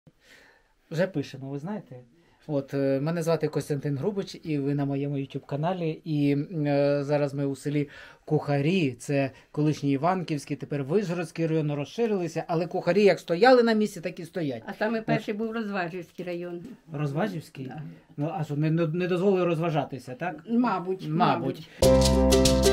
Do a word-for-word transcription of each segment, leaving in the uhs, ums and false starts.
Вже пишемо, ви знаєте? От, е, мене звати Костянтин Грубич, і ви на моєму ютуб-каналі. І е, зараз ми у селі Кухарі, це колишній Іванківський, тепер Вишгородський район, розширилися, але Кухарі як стояли на місці, так і стоять. А саме перший був Розважівський район. Розважівський? Да. Ну, а що, не, не не дозволили розважатися, так? Мабуть, Мабуть. мабуть.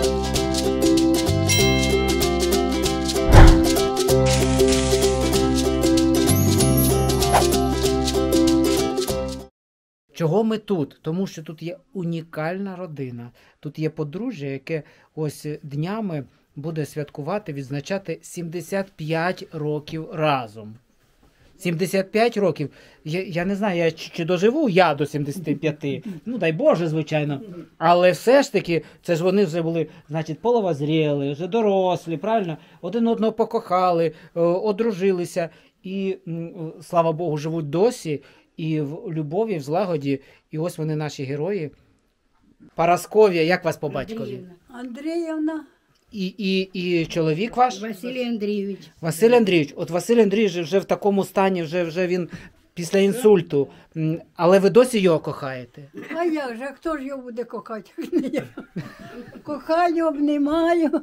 Чого ми тут? Тому що тут є унікальна родина. Тут є подружжя, яке ось днями буде святкувати, відзначати сімдесят п'ять років разом. сімдесят п'ять років. Я, я не знаю, я, чи, чи доживу я до сімдесяти п'яти. Ну, дай Боже, звичайно. Але все ж таки, це ж вони вже були, значить, половозріли, вже дорослі, правильно? Один одного покохали, о, одружилися. І, м, слава Богу, живуть досі. І в любові, в злагоді. І ось вони наші герої. Парасков'я, як вас по батькові? Андріївна. Андріївна. І, і, і чоловік ваш? Василій Андрійович. Василь Андрійович. От Василь Андрійович вже в такому стані, вже, вже він після інсульту. М, Але ви досі його кохаєте? А як же, а хто ж його буде кохати? як не я? Кохаю, обнімаю.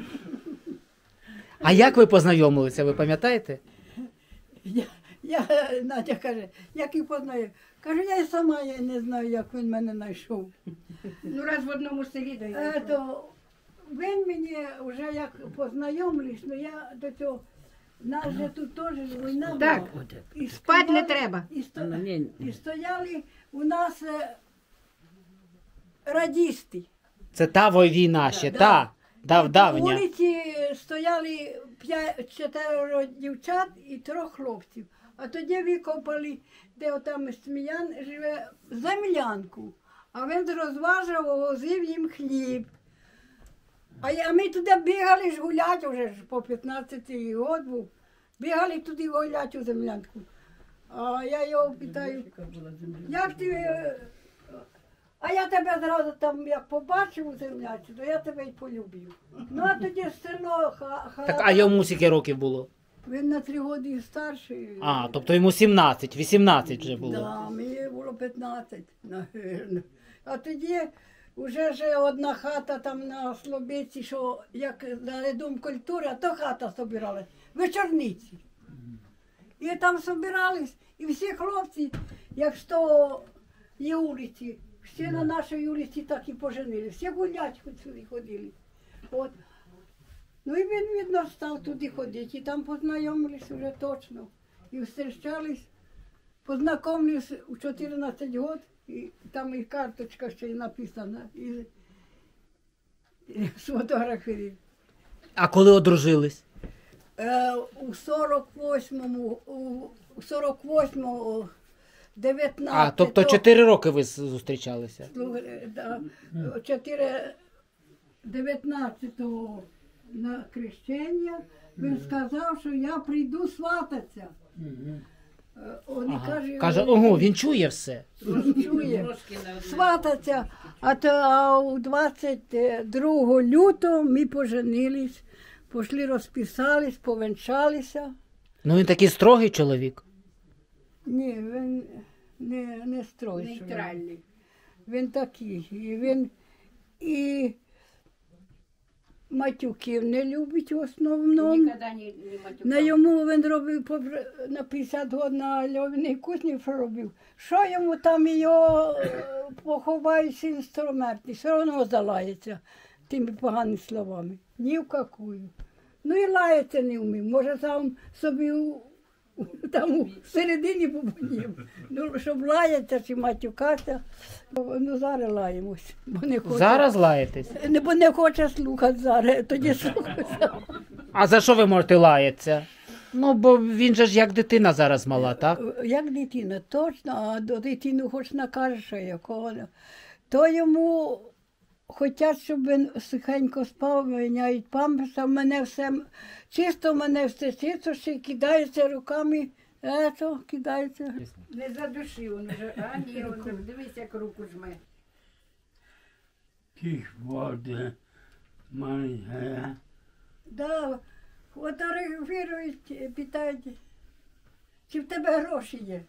А як ви познайомилися, ви пам'ятаєте? Я, я, Надя каже, як і познаю. Кажу, я й сама я не знаю, як він мене знайшов. Ну, раз в одному селі Е, дає. то він мені вже як познайомились, ну я до цього, нас же тут теж війна була. Так, І спать не стояли- треба. І, сто... і стояли у нас е, радісти. Це та війна ще, Да. та, дав, На давня. вулиці стояли п'ять, чотири дівчат і трьох хлопців. А тоді викопали, де отам Сміян живе, землянку. А він розважив, возив їм хліб. А, я- а ми туди бігали ж гуляти, вже ж по п'ятнадцятий год був. Бігали туди гуляти у землянку. А я його питаю, як ти... е, А я тебе зразу там, як побачив у земляці, то я тебе й полюбив. Ну а тоді ж село ха, ха... Так, а йому скільки років було? Він на три роки старший. А, тобто йому сімнадцять, вісімнадцять вже було. Да, мені було п'ятнадцять, напевно. А тоді вже ж одна хата там на Слобідці, що як за Дом культури, а то хата собирали, вечорниці. І там собирались, і всі хлопці, як з того є вулиці, всі на нашій вулиці так і поженили, всі гулять хоч сюди ходили. От. Ну і він, видно, став туди ходити, і там познайомились вже точно. І зустрічались, познайомились у чотирнадцять років, і там і карточка ще й написана, і, і сфотографії. А коли одружились? Е, у сорок восьмому, у сорок восьмому, дев'ятнадцятого. А, тобто чотири роки ви з- зустрічалися? Слухай, да, чотири дев'ятнадцятого на хрещення він сказав, що я прийду свататися. Е, Он Ага. каже, Каже, ого, він чує все. він чує. Свататися. А то а у двадцять другого лютого ми поженились, пішли розписались, повенчалися. Ну він такий строгий чоловік. Ні, він не, не стройний. Нейтральний. Він такий. І він і матюків не любить в основному. Ніколи не, не матюкав. На йому він робив попри- на п'ятдесят років на льовний кузні робив. Що йому там його е, поховають інструменти, все одно залається тими поганими словами. Ні в какую. Ну і лається не вмів. Може сам собі у, у- там у середині побудів. Ну, щоб лаятися чи матюкатися, ну зараз лаємось. Бо не хоче, Зараз лаєтесь? не, бо не хоче слухати зараз, тоді слухайся. А за що ви можете лаятися? Ну, бо він же ж як дитина зараз мала, так? Як дитина, точно, а до дитини хоч накажеш, якого. То йому хочуть, щоб він сухенько спав, міняють памперса, в мене все, чисто в мене все чисто, ще кидається руками, ето, кидається. Не задушив він вже. А ні, він, дивись, як руку жме. Тих води має. Да, фотографують, питають, чи в тебе гроші є.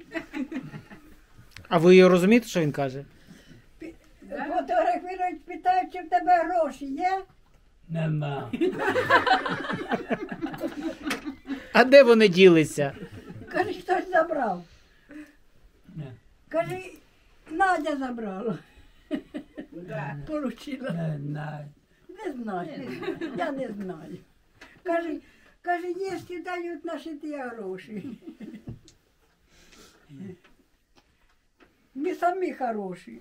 А ви його розумієте, що він каже? Фотографірують, питають, чи в тебе гроші є. Нема. А де вони ділися? Каже, хтось забрав. Не, Каже, Надя забрала. Да. Получила. не знаю. Не знаю, я не знаю. Каже, каже, якщо дають наші ті гроші. Ми самі хороші.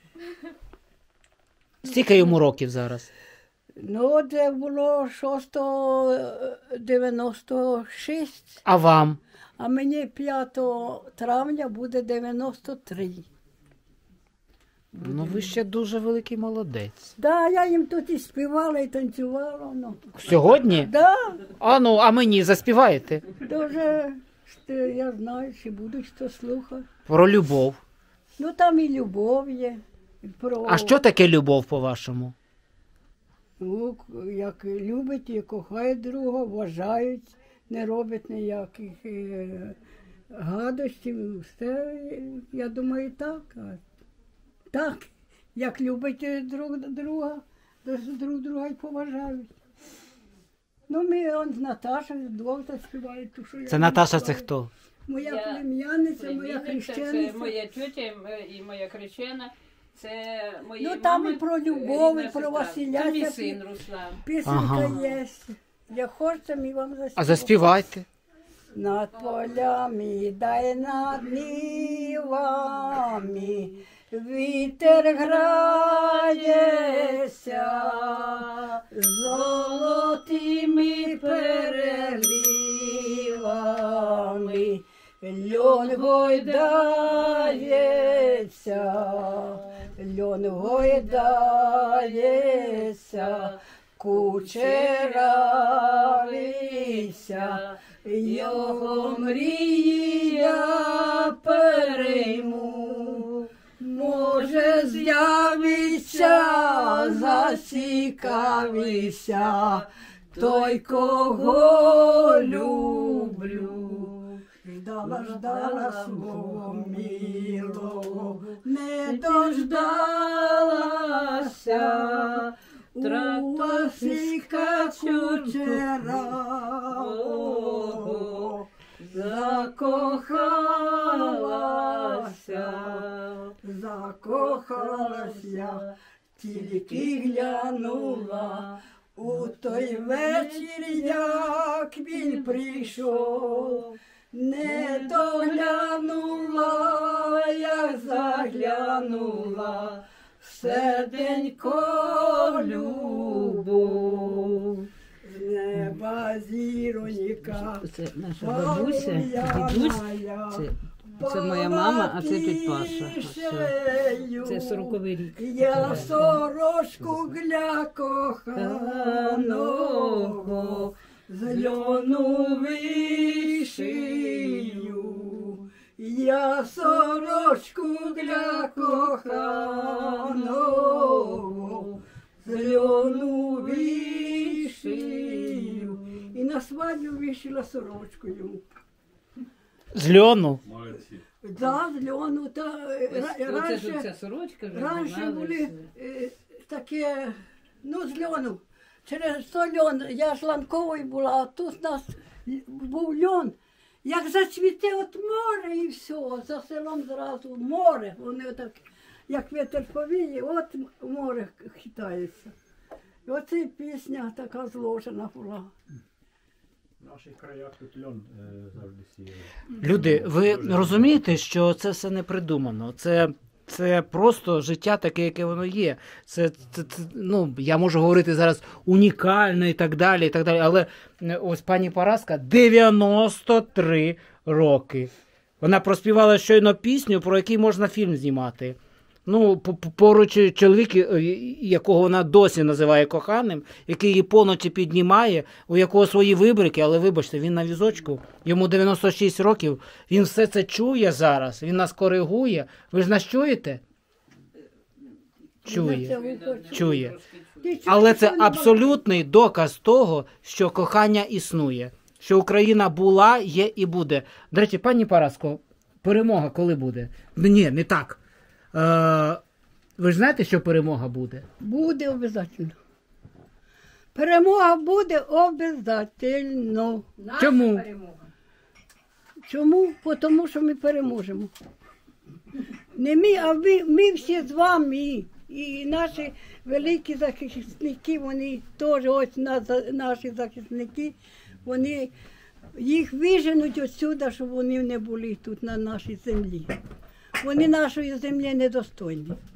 Скільки йому років зараз? Ну, це було шостого дев'яносто шість, А вам? а мені п'ятого травня буде дев'яносто три. Ну ви ще дуже великий молодець. Да, я їм тут і співала, і танцювала. Ну. Сьогодні? Да, А ну, а мені заспіваєте? дуже, що я знаю, чи будуть хто слухати. Про любов. Ну, там і любов є. І про... А що таке любов, по-вашому? Ну, як любить і кохає друга, вважають, не робить ніяких е, гадостей. Все, я думаю, так. А так, як любить друг друга, то друг друга й поважають. Ну, ми он з Наташею двох заспівають. ту, що я Це не Наташа, це співаю. хто? Моя Я плем'яниця, моя Племінниця, це хрещениця. моя тьотя і моя хрещена. Це мої Ну, там мами, і про любов, і рідна про сестра. Василя Це мій ця син Руслан. Пісенька Ага. є. Я хочу, ми вам заспіваю. А заспівайте. Над полями, дай над нивами, вітер грається, золотими переливами, льон гойдається, льон гойдається, кучеравися, його мрії я перейму. Може, з'явиться, зацікавися, той, кого люблю. Ждала, ждала свого милого, не дождалася, у Василька кучерава закохалася, закохалася, тільки глянула у той вечір, як він прийшов. Не доглянула, як заглянула, серденько любов. З неба зіронька, Це наша бабуся, дідусь. Це, це моя мама, а це тут Паша. Це сороковий рік. Я сорочку для коханого з льону вишию. Я сорочку для коханого з льону вишию. І на свадьбу вишила сорочку йому. З льону? Да, з льону. Та, Ось, ра- оце ж раніше, ця сорочка вже раніше вона були лише. е, таке, ну, з льону. Через то льон, я ж ланковою була, а тут у нас був льон. Як зацвіте от море і все, за селом зразу море. Вони отак, як вітер повіє, от море хитається. І оце пісня така зложена була. В наших краях тут льон е, завжди сіяли. Люди, ви розумієте, що це все не придумано. Це, це просто життя таке, яке воно є. Це, це, це, ну, я можу говорити зараз унікально і так далі, і так далі. Але е, ось пані Параска дев'яносто три роки. Вона проспівала щойно пісню, про який можна фільм знімати. Ну, по- по- поруч чоловік, е, якого вона досі називає коханим, який її поночі піднімає, у якого свої вибрики, але вибачте, він на візочку, йому дев'яносто шість років, він все це чує зараз, він нас коригує. Ви ж нас чуєте? Чує. Чує. Ти чуєш, Але що це вона абсолютний доказ того, що кохання існує. що Україна була, є і буде. До речі, пані Параско, перемога коли буде? Ну, ні, не так. Е, ви ж знаєте, що перемога буде? Буде обов'язково. Перемога буде обов'язково. Чому? Чому? Бо Тому що ми переможемо. Не ми, а ви, ми всі з вами. І наші великі захисники, вони теж, ось нас, наші захисники, вони їх виженуть отсюди, щоб вони не були тут на нашій землі. Вони нашої землі недостойні.